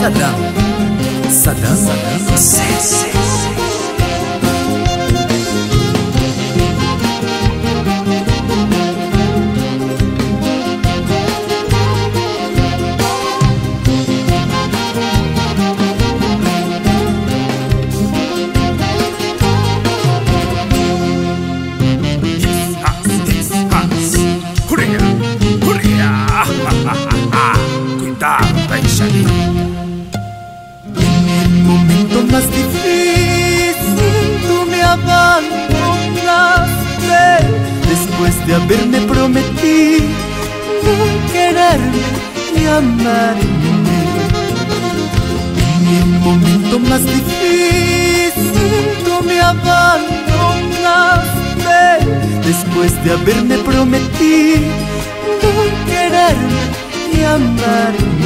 Saddam Hussein. En el momento más difícil tú me abandonaste, después de haberme prometido quererme y amarme. En el momento más difícil tú me abandonaste, después de haberme prometido quererme y amarme.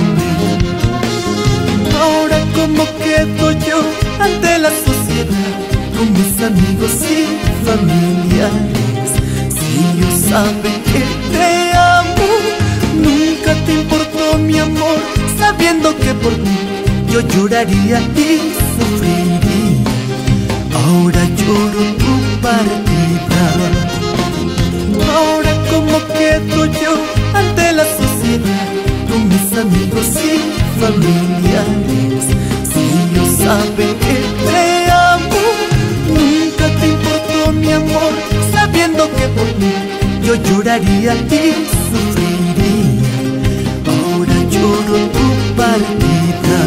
Ahora cómo quedo yo ante la sociedad, con mis amigos y familiares, si ellos saben que te amo. Nunca te importó mi amor, sabiendo que por mí yo lloraría y sufriría. Ahora lloro tu partida. Ahora cómo quedo yo ante la sociedad, con mis amigos y familiares, si ellos saben que te amo. Nunca te importó mi amor, sabiendo que por mí yo lloraría y sufriría. Ahora lloro tu partida.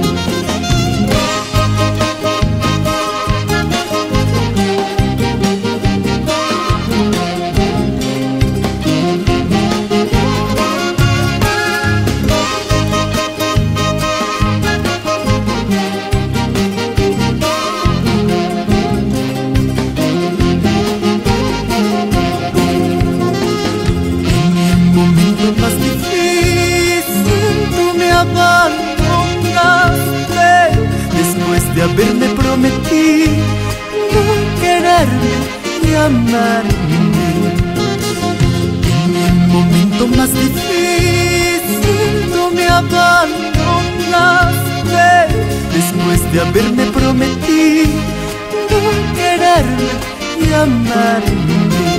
Más difícil tú me abandonaste, después de haberme prometido quererme y amarme. En el momento más difícil tú me abandonaste, después de haberme prometido quererme y amarme.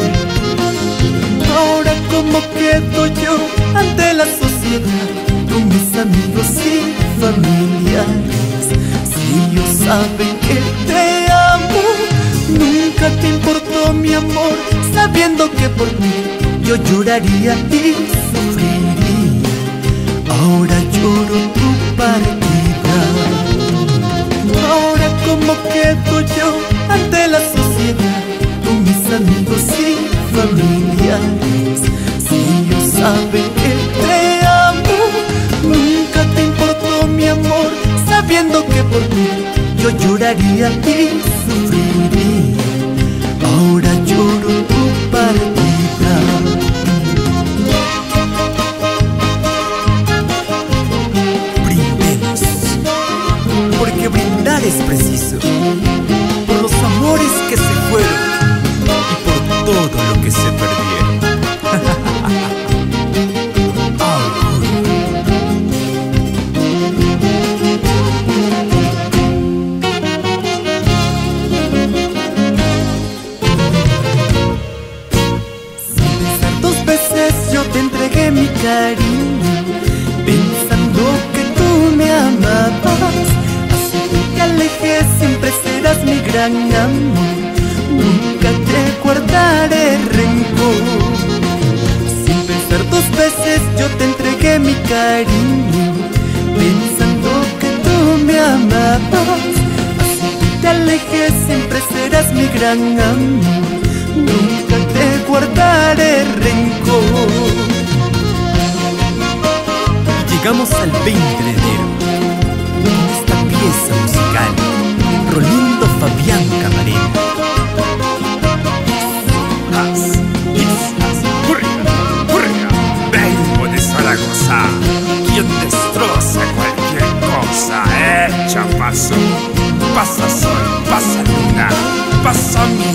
Ahora cómo quedo yo ante la sociedad, con mis amigos y familiares, si ellos saben que te amo. Nunca te importó mi amor, sabiendo que por mí yo lloraría y sufriría. Ahora lloro tu partida. Ahora cómo quedo yo ante la sociedad, con mis amigos y familiares, si ellos saben que te amo. Nunca te importó mi amor, sabiendo que por mí yo lloraría y sufriría. Ahora lloro tu partida. Brindemos, porque brindar es preciso, por los amores que se fueron y por todo lo que se perdieron. Sin pensar dos veces yo te entregué mi cariño, pensando que tú me amabas. Así que te alejé, siempre serás mi gran amor. Nunca te guardaré rencor. Sin pensar dos veces yo te entregué mi cariño, pensando que tú me amabas. Así que te alejé, siempre serás mi gran amor. Nunca te guardaré rencor. Llegamos al 20 de enero, con esta pieza musical, Rolindo Fabián Camarena. Vengo de Zaragoza, quien destroza cualquier cosa hecha paso. Pasa sol, pasa luna, pasa mi